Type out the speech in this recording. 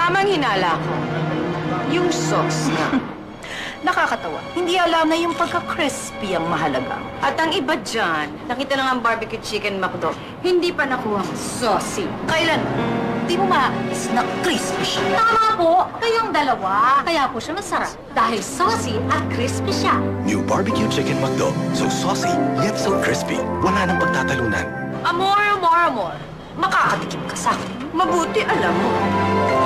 Tamang hinala ko. Yung sauce na. Nakakatawa. Hindi alam na yung pagka-crispy ang mahalaga. At ang iba dyan, nakita lang ang barbecue chicken McDo. Hindi pa nakuha ang saucy. Kailan? Di mo maaalis na crispy siya. Tama po! Kayong dalawa. Kaya po siya masarap. Dahil saucy at crispy siya. New Barbecue Chicken McDo. So saucy, yet so crispy. Wala nang pagtatalunan. Amor, amor, amor. Makakatikim ka sa akin. Mabuti alam mo.